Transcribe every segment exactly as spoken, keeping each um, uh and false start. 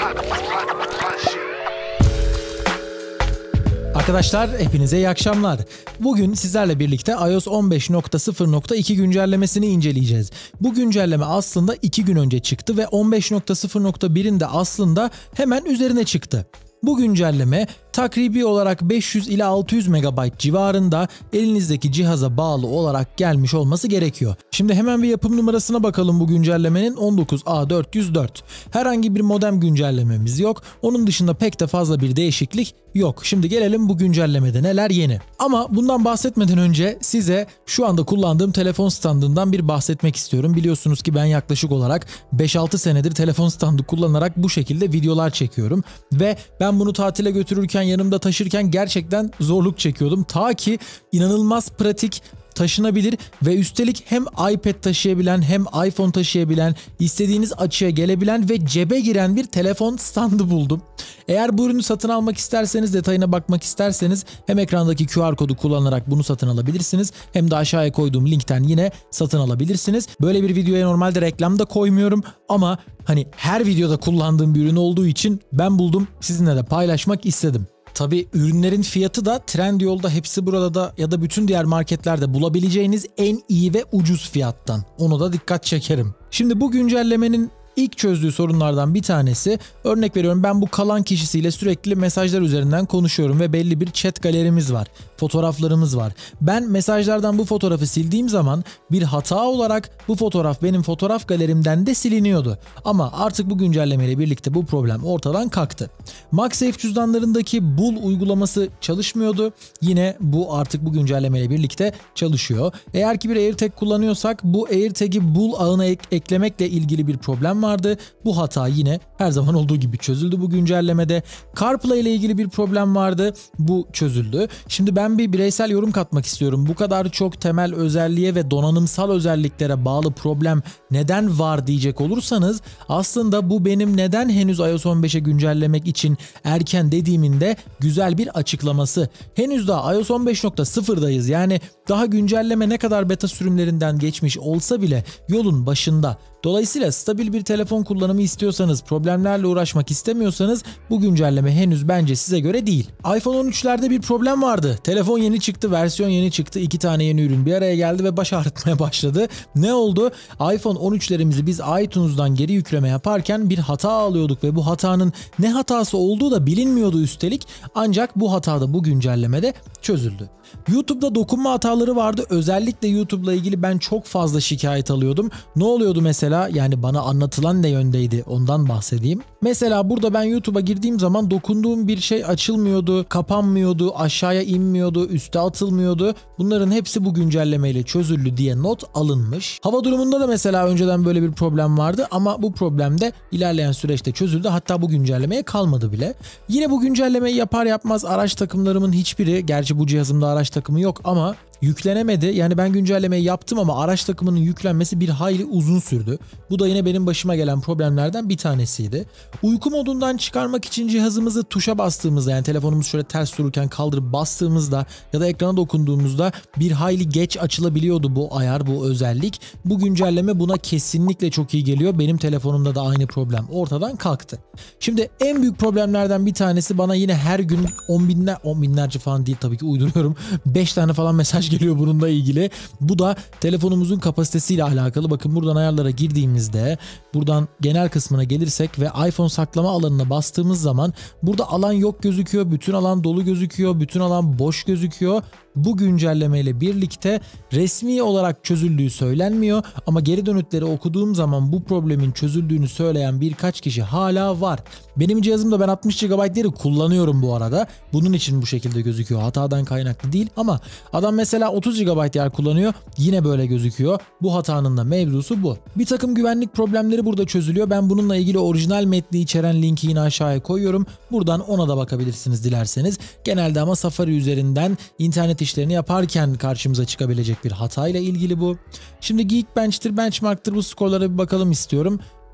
Arkadaşlar hepinize iyi akşamlar. Bugün sizlerle birlikte iOS on beş nokta sıfır nokta iki güncellemesini inceleyeceğiz. Bu güncelleme aslında iki gün önce çıktı ve on beş nokta sıfır nokta birin de aslında hemen üzerine çıktı. Bu güncelleme takribi olarak beş yüz ila altı yüz megabayt civarında elinizdeki cihaza bağlı olarak gelmiş olması gerekiyor. Şimdi hemen bir yapım numarasına bakalım bu güncellemenin. on dokuz A dört yüz dört. Herhangi bir modem güncellememiz yok. Onun dışında pek de fazla bir değişiklik yok. Şimdi gelelim bu güncellemede neler yeni. Ama bundan bahsetmeden önce size şu anda kullandığım telefon standından bir bahsetmek istiyorum. Biliyorsunuz ki ben yaklaşık olarak beş altı senedir telefon standı kullanarak bu şekilde videolar çekiyorum. Ve ben bunu tatile götürürken, yanımda taşırken gerçekten zorluk çekiyordum. Ta ki inanılmaz pratik, taşınabilir ve üstelik hem iPad taşıyabilen hem iPhone taşıyabilen, istediğiniz açıya gelebilen ve cebe giren bir telefon standı buldum. Eğer bu ürünü satın almak isterseniz, detayına bakmak isterseniz hem ekrandaki Q R kodu kullanarak bunu satın alabilirsiniz hem de aşağıya koyduğum linkten yine satın alabilirsiniz. Böyle bir videoya normalde reklam da koymuyorum ama hani her videoda kullandığım bir ürün olduğu için ben buldum, sizinle de paylaşmak istedim. Tabii ürünlerin fiyatı da Trendyol'da, Hepsi Burada'da ya da bütün diğer marketlerde bulabileceğiniz en iyi ve ucuz fiyattan. Onu da dikkat çekerim. Şimdi bu güncellemenin İlk çözdüğü sorunlardan bir tanesi, örnek veriyorum, ben bu kalan kişisiyle sürekli mesajlar üzerinden konuşuyorum ve belli bir chat galerimiz var, fotoğraflarımız var. Ben mesajlardan bu fotoğrafı sildiğim zaman bir hata olarak bu fotoğraf benim fotoğraf galerimden de siliniyordu. Ama artık bu güncellemeyle birlikte bu problem ortadan kalktı. MagSafe cüzdanlarındaki Bul uygulaması çalışmıyordu. Yine bu artık bu güncellemeyle birlikte çalışıyor. Eğer ki bir AirTag kullanıyorsak bu AirTag'i Bul ağına ek- eklemekle ilgili bir problem var. vardı. Bu hata yine her zaman olduğu gibi çözüldü bu güncellemede. CarPlay ile ilgili bir problem vardı. Bu çözüldü. Şimdi ben bir bireysel yorum katmak istiyorum. Bu kadar çok temel özelliğe ve donanımsal özelliklere bağlı problem neden var diyecek olursanız, aslında bu benim neden henüz iOS on beşe güncellemek için erken dediğimin de güzel bir açıklaması. Henüz daha iOS on beş nokta sıfırdayız. Yani daha güncelleme ne kadar beta sürümlerinden geçmiş olsa bile yolun başında. Dolayısıyla stabil bir telefon kullanımı istiyorsanız, problemlerle uğraşmak istemiyorsanız bu güncelleme henüz bence size göre değil. iPhone on üçlerde bir problem vardı. Telefon yeni çıktı, versiyon yeni çıktı. iki tane yeni ürün bir araya geldi ve baş ağrıtmaya başladı. Ne oldu? iPhone on üçlerimizi biz iTunes'dan geri yükleme yaparken bir hata alıyorduk ve bu hatanın ne hatası olduğu da bilinmiyordu üstelik. Ancak bu hata da bu güncellemede çözüldü. YouTube'da dokunma hataları vardı. Özellikle YouTube'la ilgili ben çok fazla şikayet alıyordum. Ne oluyordu mesela? Yani bana anlatılan ne yöndeydi? Ondan bahsedeyim. Mesela burada ben YouTube'a girdiğim zaman dokunduğum bir şey açılmıyordu, kapanmıyordu, aşağıya inmiyordu, üste atılmıyordu. Bunların hepsi bu güncellemeyle çözüldü diye not alınmış. Hava durumunda da mesela önceden böyle bir problem vardı ama bu problem de ilerleyen süreçte çözüldü. Hatta bu güncellemeye kalmadı bile. Yine bu güncellemeyi yapar yapmaz araç takımlarımın hiçbiri, gerçi bu cihazımda araç takımı yok ama yüklenemedi. Yani ben güncellemeyi yaptım ama araç takımının yüklenmesi bir hayli uzun sürdü. Bu da yine benim başıma gelen problemlerden bir tanesiydi. Uyku modundan çıkarmak için cihazımızı tuşa bastığımızda, yani telefonumuz şöyle ters dururken kaldırıp bastığımızda ya da ekrana dokunduğumuzda bir hayli geç açılabiliyordu bu ayar, bu özellik. Bu güncelleme buna kesinlikle çok iyi geliyor. Benim telefonumda da aynı problem ortadan kalktı. Şimdi en büyük problemlerden bir tanesi, bana yine her gün on binler, on binlerce falan değil tabii ki, uyduruyorum. beş tane falan mesaj geliyor bununla ilgili. Bu da telefonumuzun kapasitesiyle alakalı. Bakın buradan ayarlara girdiğimizde, buradan genel kısmına gelirsek ve iPhone saklama alanına bastığımız zaman burada alan yok gözüküyor. Bütün alan dolu gözüküyor. Bütün alan boş gözüküyor. Bu güncellemeyle birlikte resmi olarak çözüldüğü söylenmiyor ama geri dönütleri okuduğum zaman bu problemin çözüldüğünü söyleyen birkaç kişi hala var. Benim cihazımda ben altmış gigabaytları kullanıyorum bu arada. Bunun için bu şekilde gözüküyor. Hatadan kaynaklı değil ama adam mesela otuz gigabayt yer kullanıyor. Yine böyle gözüküyor. Bu hatanın da mevzusu bu. Bir takım güvenlik problemleri burada çözülüyor. Ben bununla ilgili orijinal metni içeren linki yine aşağıya koyuyorum. Buradan ona da bakabilirsiniz dilerseniz. Genelde ama Safari üzerinden internet işlerini yaparken karşımıza çıkabilecek bir hatayla ilgili bu. Şimdi Geekbench'tir, Benchmark'tır, bu skorlara bir bakalım istiyorum.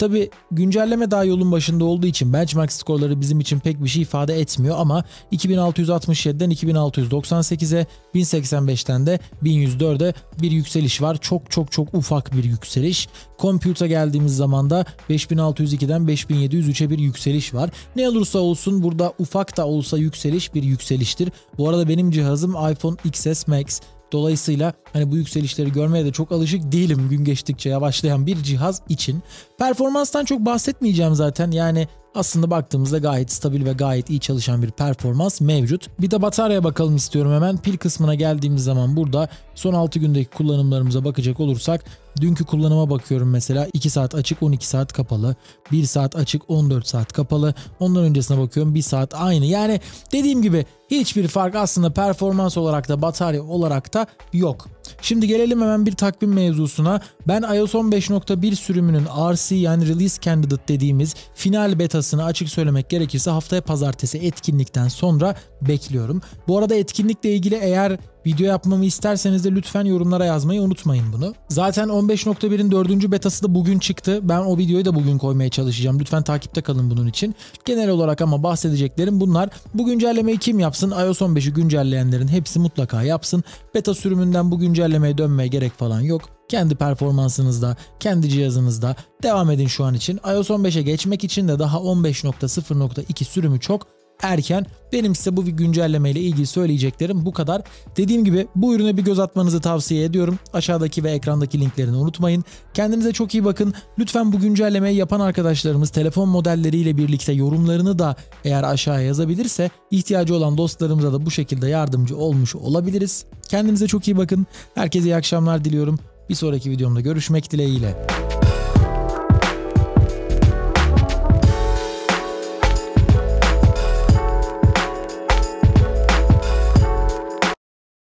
Tabi güncelleme daha yolun başında olduğu için benchmark skorları bizim için pek bir şey ifade etmiyor ama iki bin altı yüz altmış yediden iki bin altı yüz doksan sekize, bin seksen beşten de bin yüz dörde bir yükseliş var. Çok çok çok ufak bir yükseliş. Compute'a geldiğimiz zaman da beş bin altı yüz ikiden beş bin yedi yüz üçe bir yükseliş var. Ne olursa olsun burada ufak da olsa yükseliş bir yükseliştir. Bu arada benim cihazım iPhone X S Max. Dolayısıyla hani bu yükselişleri görmeye de çok alışık değilim gün geçtikçe yavaşlayan bir cihaz için. Performanstan çok bahsetmeyeceğim zaten. Yani aslında baktığımızda gayet stabil ve gayet iyi çalışan bir performans mevcut. Bir de bataryaya bakalım istiyorum hemen. Pil kısmına geldiğimiz zaman burada son altı gündeki kullanımlarımıza bakacak olursak dünkü kullanıma bakıyorum mesela. iki saat açık, on iki saat kapalı. bir saat açık, on dört saat kapalı. Ondan öncesine bakıyorum, bir saat aynı. Yani dediğim gibi hiçbir fark aslında performans olarak da batarya olarak da yok. Şimdi gelelim hemen bir takvim mevzusuna. Ben iOS on beş nokta bir sürümünün R C yani Release Candidate dediğimiz final betasını açık söylemek gerekirse haftaya pazartesi etkinlikten sonra bekliyorum. Bu arada etkinlikle ilgili eğer video yapmamı isterseniz de lütfen yorumlara yazmayı unutmayın bunu. Zaten on beş nokta birin dördüncü betası da bugün çıktı. Ben o videoyu da bugün koymaya çalışacağım. Lütfen takipte kalın bunun için. Genel olarak ama bahsedeceklerim bunlar. Bu güncellemeyi kim yapsın? iOS on beşi güncelleyenlerin hepsi mutlaka yapsın. Beta sürümünden bu güncellemeye dönmeye gerek falan yok. Kendi performansınızda, kendi cihazınızda devam edin şu an için. iOS on beşe geçmek için de daha on beş nokta sıfır nokta iki sürümü çok erken. Benim size bu güncelleme ile ilgili söyleyeceklerim bu kadar. Dediğim gibi bu ürüne bir göz atmanızı tavsiye ediyorum. Aşağıdaki ve ekrandaki linklerini unutmayın. Kendinize çok iyi bakın. Lütfen bu güncellemeyi yapan arkadaşlarımız telefon modelleriyle birlikte yorumlarını da eğer aşağıya yazabilirse ihtiyacı olan dostlarımıza da bu şekilde yardımcı olmuş olabiliriz. Kendinize çok iyi bakın. Herkese iyi akşamlar diliyorum. Bir sonraki videomda görüşmek dileğiyle.